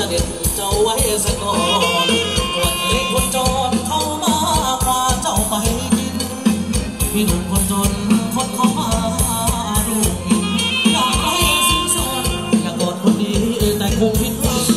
เด็ดเจ้าไว้สักก่อนวันนี้คนจนเข้ามาคว้าเจ้าไปกินพี่หนุ่มคนจนคนเข้ามาดูอยากให้สิ้นสนอยากกอดคนดีแต่คงผิดหวัง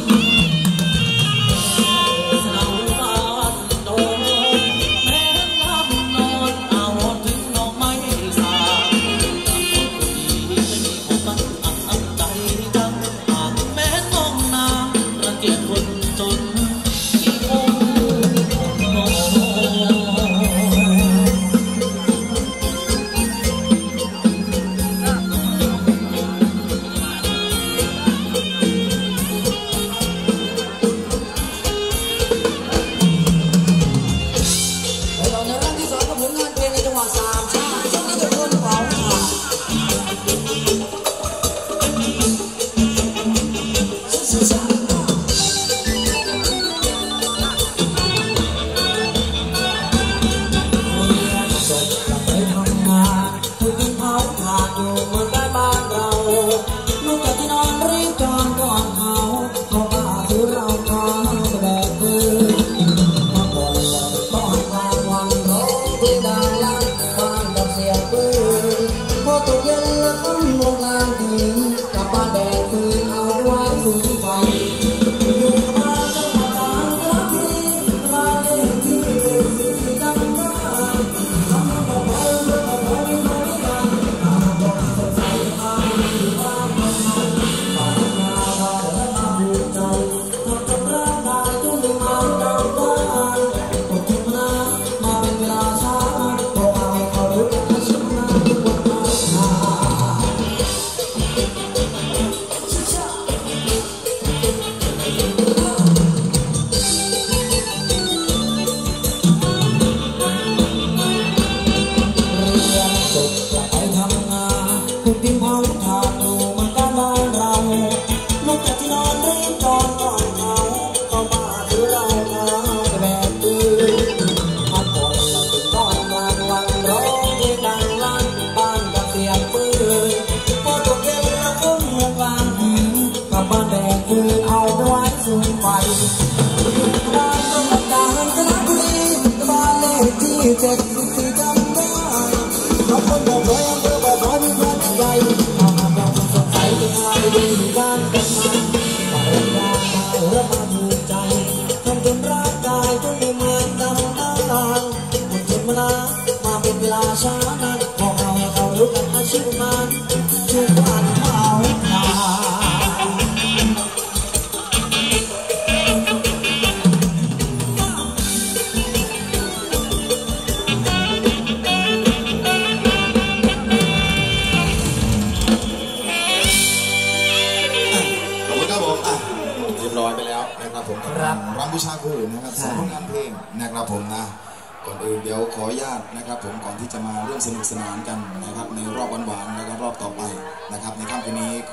เจ็ดที่จำได้เราคนบอกเลยอำเภอบ่อน้อยมีความใหญ่เอามาแบบสดใสเป็นงานดีการกันมาต่างเรื่องมาเรื่องมาถูกใจทำจนร่างกายจนดูเหมือนดำน้ำตาลคนจนมาเป็นเวลาช้านานบอกเราให้เขารู้กันอาชีพงานทุกวันเอาตาร้อยไปแล้วนะครับผมครับรำบูชาครูนะครับสองผลงานเพลงนะครับผมนะก่อนอื่นเดี๋ยวขออนุญาตนะครับผมก่อนที่จะมาร่วมสนุกสนานกันนะครับในรอบหวานๆแล้วก็รอบต่อไปนะครับในค่ำคืนนี้